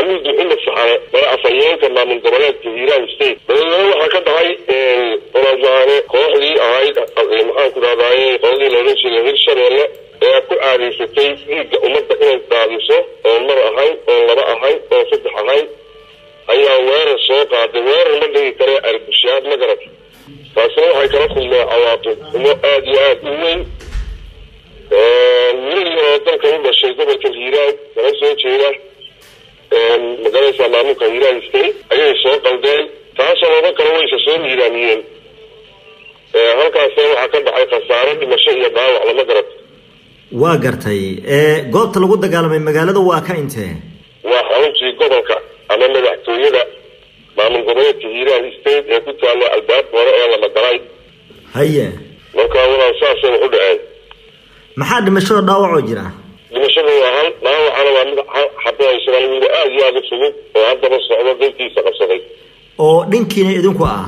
محمود محمد صحراء وأصيان كما من قبلات كهيران ستيت وهو هكذا هاي ورزانة قوحي هاي محاك هاي قولي لرنشي لهرشة ولا يكون عادي ستين أمد إنه تعاليسه ومرأة هاي ومرأة هاي وفتح هاي أيها وير السوق هذا وير من اللي ترى أربشيات مقرب فاسمه هاي كركم عواطف هم آديات وين من يوضع كمان بشيء قبل كهيران كمان سوى كهيران مقالة سامامو كهيران ستيت أيه السوق قلدين تاسا وضع كانوا يساسون إيرانيين هل كان سوى حكم بحي خسارة بمشي يباو على مقرب واقرتي قلت لقد قال من مقالة واكا انتهي وحاولتي قبلك أنا مدحتوية ما من قبلة كهيران ستيت يكون على الباب ورأي على مقالي هيا مركاونا أساسا وحدعين محاد مشروع داوعو جرا مشروع وهل ما هو على حبوا يسرعون وآل ياغي سبب وهذا بس عمر دلتي سقصدي oo dhinkiina idinku ah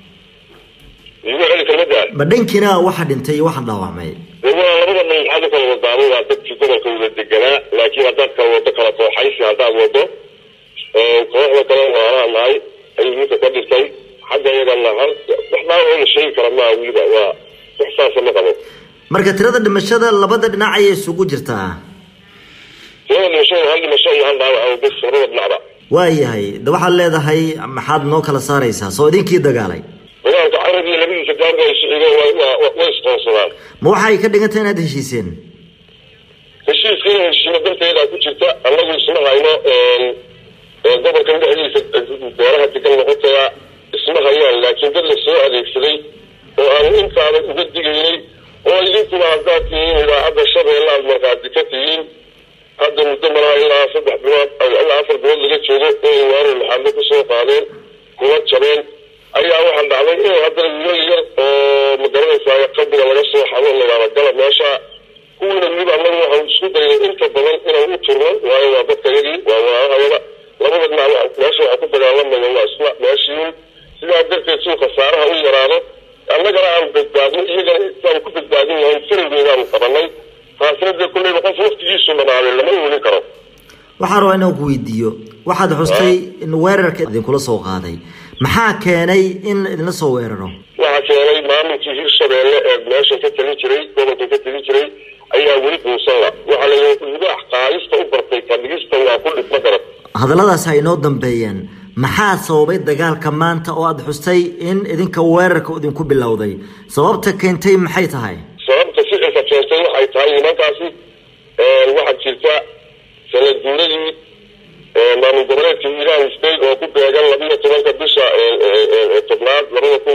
يقول كلمة بدنكina waxa dhintay waxa dhaawacmay labada min hada kala wadaano waa dadkii gobolka wada deganaa laakiin dadka wada kala tooxaysi hada wado kooxda kale waa lahay ay inta ka dhigtay xagga iyaga lahaa waxba oo shay kala ma waliba waa ixsaas ma qabo marka tirada dhimashada labada dhinac ay isugu jirtaa hal mashay hal oo bas labada dhinac waayahay waxa leedahay maxaad noo kala saaraysaa soo idinkii dagaalay walaal carabi labadiisa gaarga isxiga waa isqoonsadaan ma waxay ka dhigantay inaad heshiiseen heshiiska darteeda ku jirta annagu isma hayno gobolkan dhexdiisa beeraha degan noqotaya isma hayaan laakiin dad la soo adeegsaday oo aan intaada uga digaynay oo idinkuba haddaad tihiin idaacadda shabeelle aad markaati ka tihiin hadda muddo malaha ilaa 3 bilood ilaa 4 bilood laga joogo oo waaru maxamed ku soo qaadeen kula jabeen ayaa waxaan dhacday in hadda wiil yar oo magaranaysa qalbiga laga soo xado laga gala meesha kuwana mid annagu waxaan isku dayay inta badan inaan u turno waayo waa dadka yagii waa hawada labada dhinac meesha waxaa ku dagaalamaya waa isla meeshii sidaa darteed suu khasaaraha u yaraado annagana aan badbaadno iyagana intaan ku badbaadin lahayn sirgeedaan qabanay taasina kulleyba qof waqtigiisu dhamaaday lama oolin karo waxaan rabaa inaan ku weydiiyo waxaad xustay in weerarka idinkula soo qaaday maxaa keenay in idin soo weeraro waxa keenay maamulkii Hirshabeelle ee meesha ka talin jiray gobolka ka talin jiray ayaa weli buusan la waxa la yiraahdaa qaayista u bartay kadhigista waa ku dhib magarad hadalladaas ay noo dambeeyeen maxaa sababay dagaalka maanta oo aad xustay in idinka weerarka idinku bilowday sababta keentay maxay tahay sababta ficilka keentay waxay tahay nimankaasi waxa jirta sanadguuradii maamul goboleedka Hiiraan State oo ku beegan 12 bisha tobnaad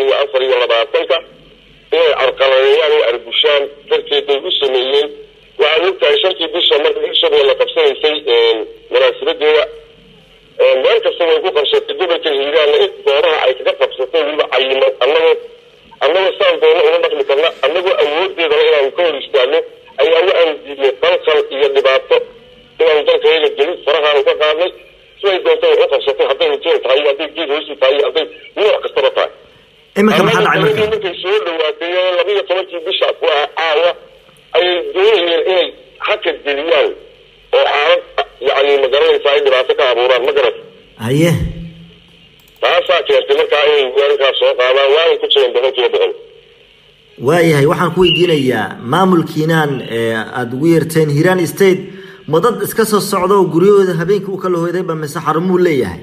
2024 ee arqaladeeyaan oo arbushaan darteed ay u sameeyeen waxa uu tahay shantii bisha markii Hirshabeelle qabsanaysay munaasabadeeda meel kasta way ku qabsatay gobolka Hiiraan ee dooraha ay kaga qabsatay waliba cayiman annagu saan doono una dhaqmi karna annagu awoodeeda inaan ka hor istaagno ayaa waxaan diidnay qalqal iyo dhibaato inaan dalkayga gelin farahaan ka qaadnay siday doonto u qabsatay hadday hotel tahay hadday geed hoosi tahay hadday nooc kastaba tahay iminka maxaa dhacay markay soo dhawaatay 12 bisha waa caawa ay doonayeen inay haka geliyaan oo xaalad yani magaranaysa ay dhibaato ka abuuraan magarad haye taasaa keentay markaa inay weerarkaa soo qaadaan waa ay ku jireen boqolkiiba waayahay waxaan ku weydiinayaa maamulkiinaan aad ugu yeerteen Hiiraan State madad iska soo socdo guriyooda habeenkii uu kala hooyday ba mise xarumuu leeyahay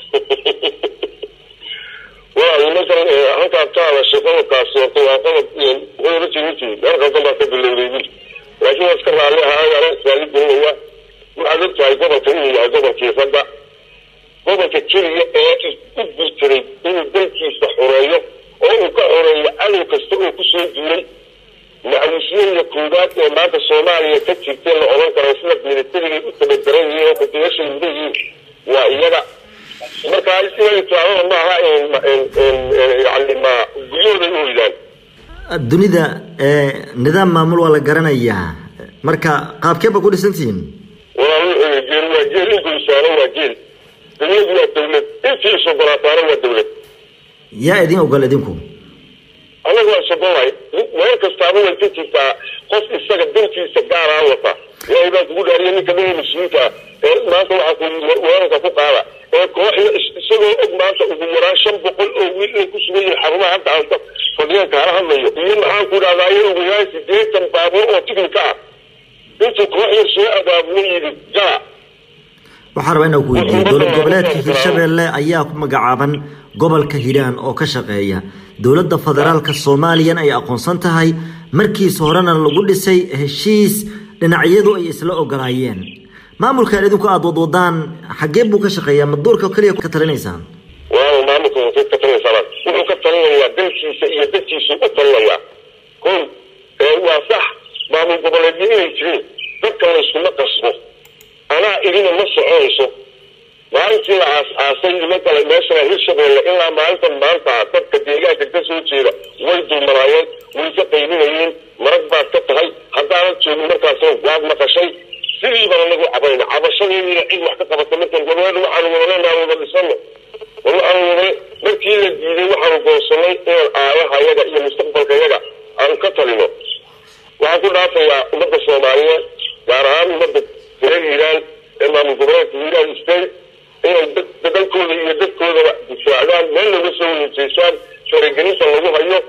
waa مثلا halka taala shaqada kaas oo qodob iyo rajintii marka dambe ka bilowday laakiin iska raali ahaa saalidinaya waxa uu tahay gobolka inuu yahay gobolkii fadda gobolka kaliya ee ku bultiray inuu dalkiisa xoreeyo oo uu ka xoreeyo cadow kasta oo ku soo duulay macluusiinta koobaad ee maanta Soomaaliya ka jirtay la oran karo sida militariga u tababaran iyo ku diyaashay waa iyaga marka ay sii tahay maaha yani ma guyooda u yidaan dunida nidaam maamul wala garanayaa marka qaabkee ba ku dhisantiin waa jeel insaano waa jeel dunida waa dawlad intii soo baraataana waa dawlad yaa idin ogol idinku anagu waa soo meel kasta way jirtaa qof isaga dantiisa gaar ah wata يا إذا تقول أريني كمان مسلمك ما طلع وأنا كفوق على كوح سووا ما تقول شنب قل أو كسبي الحرمة حتى عن فضيلة على هم يوم عن كل هذا وياي سديت تنبابو وتكنيكا أنتوا كوح يسوع بابوني جا waxaan rabaa inaan ku weydiiyo dowlad goboleedka Hirshabelle ayaa ku magacaaban gobolka Hiiraan oo ka shaqeeya dowladda federaalka Soomaaliya ay aqoonsan tahay markii horena lagu dhisay heshiis dhinacyadu ay isla ogolaayeen maamulka idinku aad wadaan xagee buu ka shaqeeyaa maduurka kaliya ka talinaysaan waa maamulka uu ka talinayaa wuxuu ka talinayaa dalkiisa iyo dadkiisa u talinayaa kun waa sax maamul goboleedyada ay jireen dadka la isku qasbo أنا إذا ما سعيسو ما أنت عاصي مثلا مثلا Hirshabelle إلا ما أنت ما أنت عطت ديجا تكتسو تيرا ويدو مرايين ويتقيمين مربع كتهاي حتى أنا تشوف مركزون بعد ما كشيء سري بنلقو عبينا عبشان يعيد واحد قبضة مثلا قلنا له عن ورانا ولا بسمة والله أنا مركز الجيل وحنا بوصلنا إلى الآية هاي إلى مستقبل كذا عن قتلنا وأقول يا أمة الصومالية يا رام أمة إيران إما من قبائل إيران ستيل إن بدل كل يدك كل دفاعان من نسوي الجيشان شركني صلوا هيو